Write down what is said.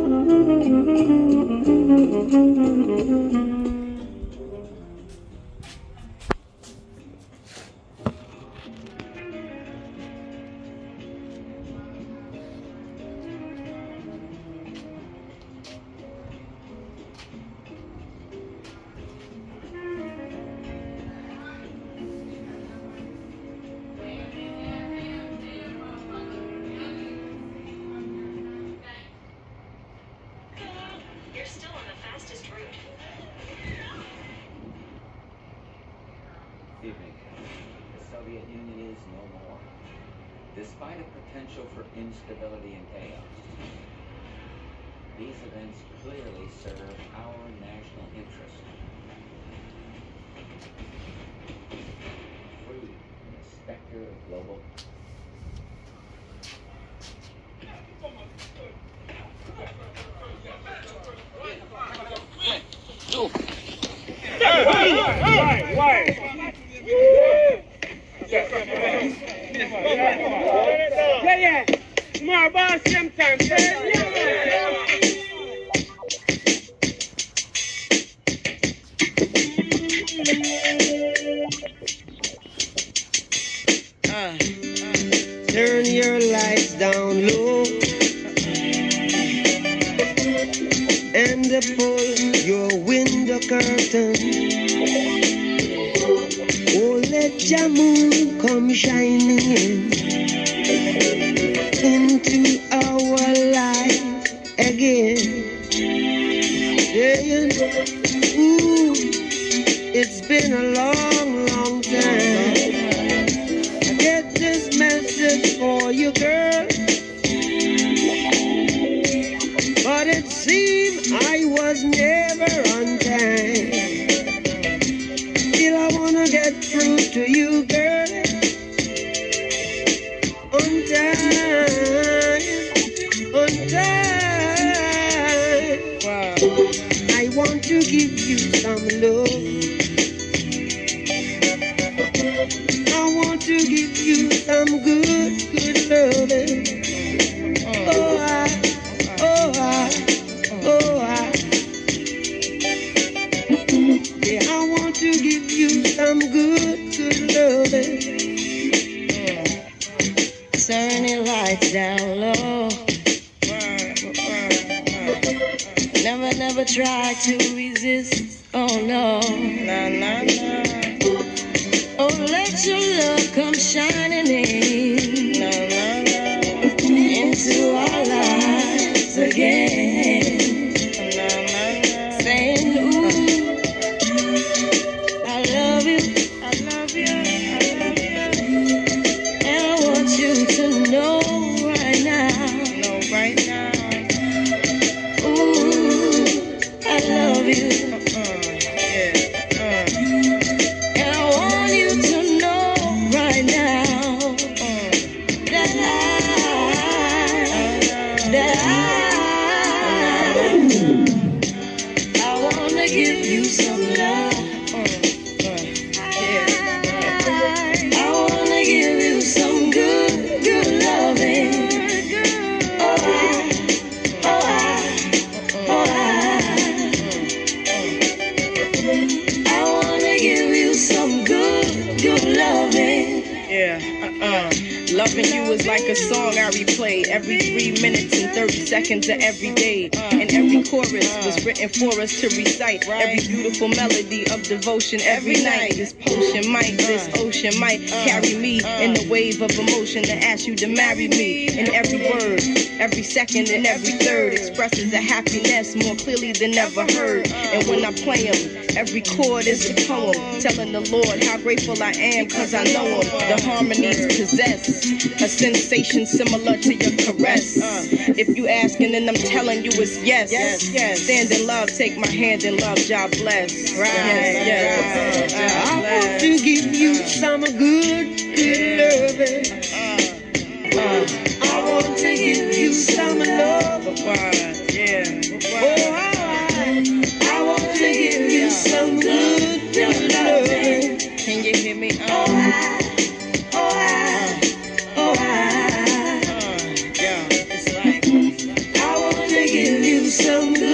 You're still on the fastest route. Evening. The Soviet Union is no more. Despite a potential for instability and chaos, these events clearly serve our national interest. Free from the specter of global. Why? Yeah. More boss sometimes. Turn your lights down low and pull your window curtain. Oh, let your moon come shining into our life again. Yeah. Ooh, it's been a long time. I get this message for you, girl, but it seemed I was never on time. Still I wanna get through to you, girl, on time. Wow. I want to give you some love. I want to give you some good loving. Yeah, I want to give you some good loving. Turn your lights down low. Never try to resist. Oh no. Oh, let your love come shining in into our lives again. Saying, ooh, I love you. And I want you to know right now. Ooh, I love you. And I want you to know right now that I want to give you some love. I want to give you some good loving. I want to give you some good loving. Loving you is like a song I replay every 3 minutes and 30 seconds of every day. And every chorus was written for us to recite. Every beautiful melody of devotion every night. This ocean might carry me in the wave of emotion to ask you to marry me. And every word, every second and every third expresses a happiness more clearly than ever heard. And when I play them, every chord is a poem telling the Lord how grateful I am, cause I know him. The harmonies possess a sensation similar to your caress. If you asking, then I'm telling you it's yes. Stand in love, take my hand in love, God bless. Yes. I want to give you some good loving. I want to give you some love. I want to give you some good loving. Can you hear me? I want to give you some good.